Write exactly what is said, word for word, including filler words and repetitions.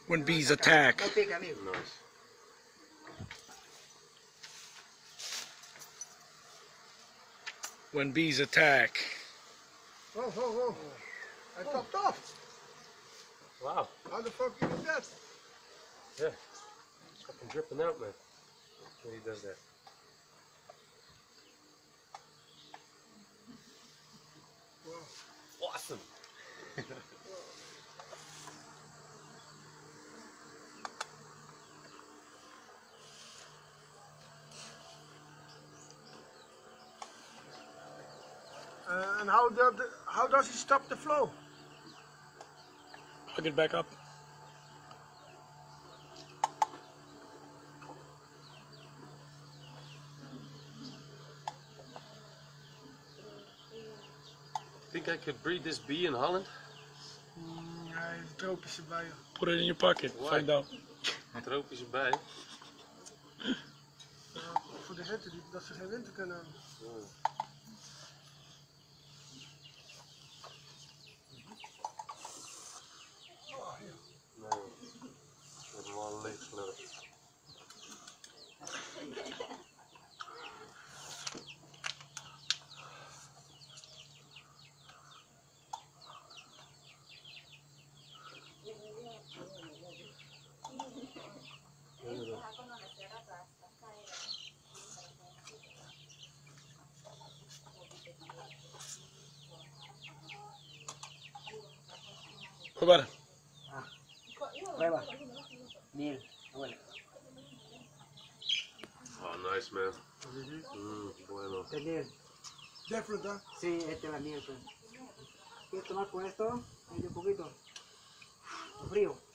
When bees attack. No pica, amigo. Nice. When bees attack. Whoa, whoa, whoa. I popped off. Wow. How the fuck you do that? Yeah. It's fucking dripping out, man. When he does that. Wow. Awesome. Uh, and how does the, how does he stop the flow? Plug it back up. Think I could breed this bee in Holland? Mm, hij heeft tropische bijen. Put it in your pocket. Why? Find out. Tropische bij. Uh, voor de hitte, die- dat ze geen winter kunnen hebben. Oh. Nee. Ik heb hem al leeg geslurpt. Prueba. Prueba. Miel. Bueno. Oh, nice, man. Mm, bueno. De miel. Different, ¿eh? Sí, esta es la miel. Pues. ¿Quieres tomar con esto? Un poquito. Frío.